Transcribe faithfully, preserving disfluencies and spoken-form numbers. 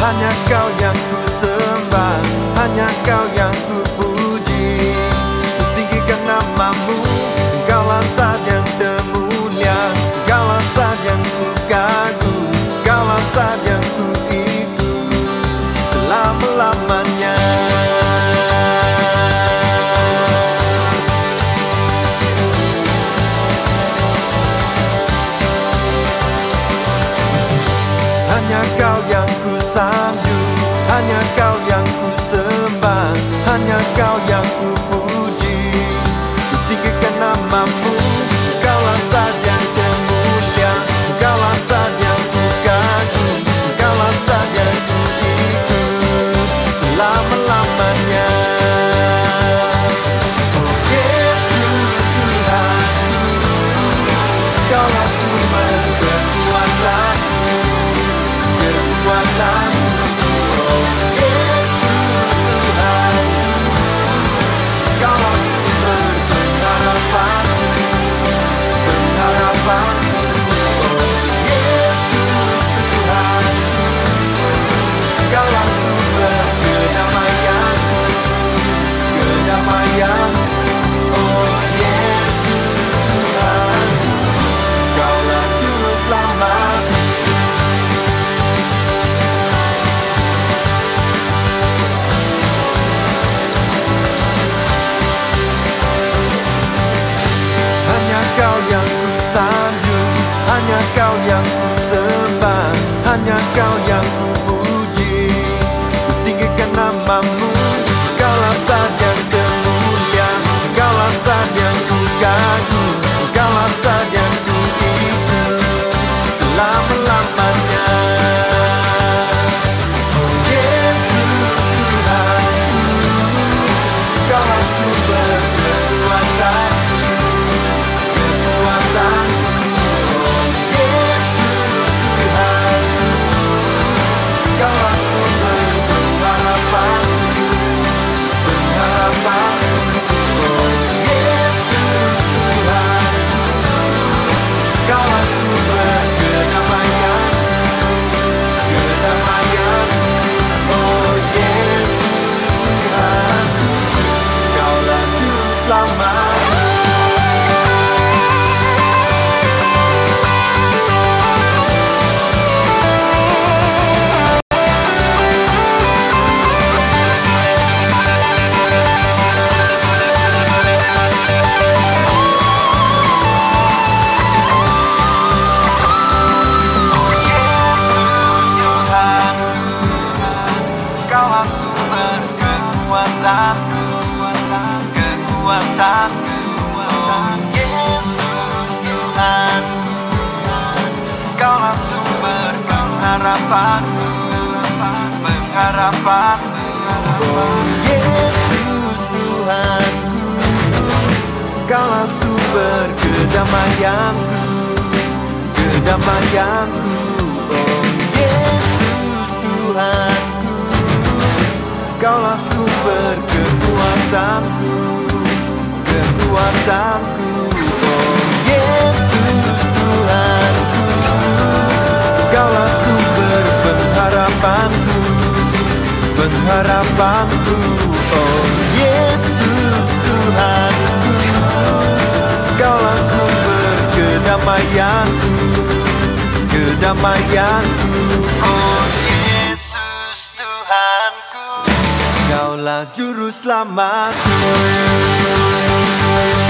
hanya Kau yang ku sembah, hanya Kau yang ku puji. Ku tinggikan namamu, Engkaulah saja yang termulia, Engkaulah saja yang ku kagum, Engkaulah saja yang ku ikut selama-lamanya. Hanya Kau yang ku sanjung, hanya Kau yang ku sembah, hanya Kau yang ku puji. Ku tinggikan namamu, Engkaulah saja yang termulia, Engkaulah saja yang ku kagum, Engkaulah saja yang ku ikut selama-lamanya. Oh Yesus Tuhanku, Engkaulah sumber kekuatanku, kekuatanku. Oh Yesus Tuhanku, Engkaulah sumber pengharapanku, pengharapanku. Oh Yesus Tuhanku, Engkaulah sumber kedamaianku, kedamaianku. Oh Yesus Tuhanku, Engkaulah juru selamatku. Hanya Kau yang ku sanjung, hanya Kau yang ku sembah, hanya Kau yang ku puji. Ku tinggikan namamu, Engkaulah saja yang termulia, Engkaulah saja yang ku kagum, Engkaulah saja yang ku ikut selama-lamanya. Oh Yesus Tuhanku, Engkaulah sumber kekuatanku, kekuatanku. Oh Yesus Tuhanku, Engkaulah sumber pengharapanku, pengharapanku. Oh Yesus Tuhanku, Engkaulah sumber kedamaianku, kedamaianku. Oh Yesus Tuhanku, Engkaulah juru selamatku. Engkaulah sumber kekuatanku, kekuatanku. Oh Yesus Tuhanku, Engkaulah sumber pengharapanku, pengharapanku. Oh Yesus Tuhanku, Engkaulah sumber kedamaianku, kedamaianku. Oh Yesus Tuhanku, Engkaulah sumber kekuatanku, kekuatanku. Oh Yesus Tuhanku, Engkaulah sumber pengharapanku, pengharapanku. Oh Yesus Tuhanku, Engkaulah sumber kedamaianku, kedamaianku. Oh Yesus Tuhanku, Engkaulah juru selamatku.